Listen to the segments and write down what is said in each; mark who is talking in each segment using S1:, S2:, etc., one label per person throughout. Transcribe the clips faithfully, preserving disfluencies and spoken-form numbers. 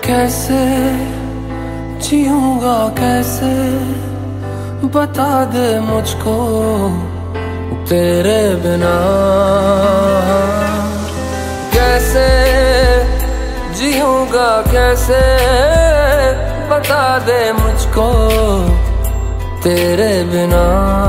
S1: कैसे जीऊंगा कैसे, बता दे मुझको तेरे बिना। कैसे जीऊंगा कैसे, बता दे मुझको तेरे बिना।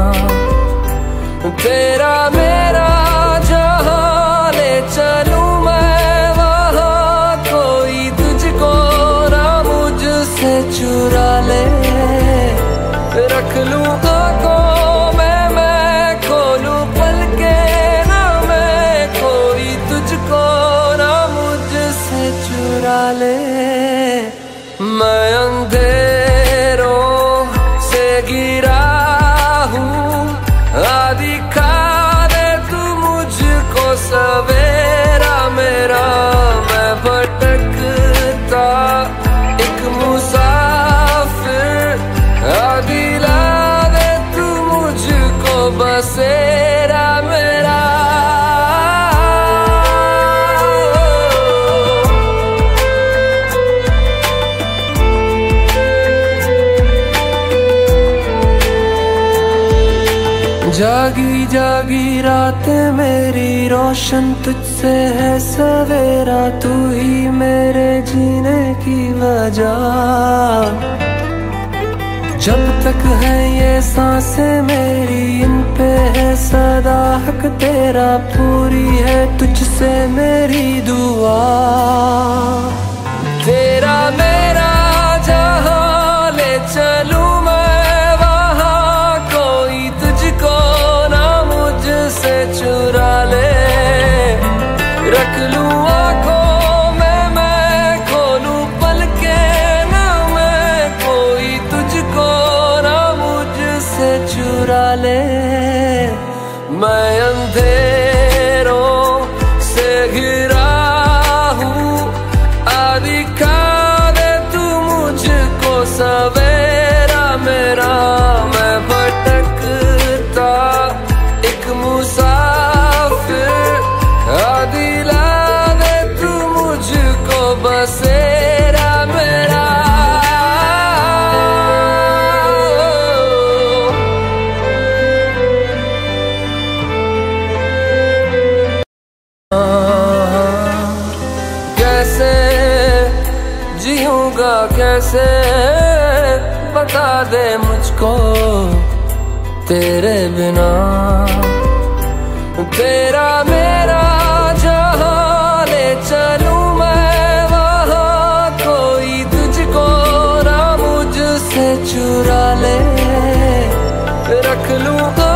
S1: तेरा मेरा जहां ले चलूं मैं वहां, कोई तुझको ना मुझसे चुरा ले। रख लूं आंखों में मैं खोलूं पलके ना मैं, कोई तुझको ना मुझसे चुरा ले। मैं अंधेरों से गिरा हूँ, दिखा दे तू मुझको सवेरा मेरा। मैं भटकता एक मुसाफिर, दिला दे तू मुझको बसेरा मेरा। जागी जागी रातें मेरी रोशन तुझसे है सवेरा, तू ही मेरे जीने की वजह। जब तक है ये सांसें मेरी, इन पे है सदा हक तेरा, पूरी है तुझसे मेरी दुआ। तेरा मेरा जहां ले चलूं मैं वहां, कोई तुझको ना मुझसे चुरा ले। रख लूं आंखों में मैं खोलूं पलके ना मैं, कोई तुझको ना मुझसे चुरा ले। मैं अंधेरों से घिरा हूँ, दिखा दे तू मुझको सवेरा मेरा। मैं भटकता एक मुसाफिर, दिला दे तू मुझको बसेरा मेरा। कैसे जीऊंगा कैसे, बता दे मुझको तेरे बिना। तेरा मेरा जहां ले चलूं मैं वहां, कोई तुझको ना मुझसे चुरा ले। रख लूं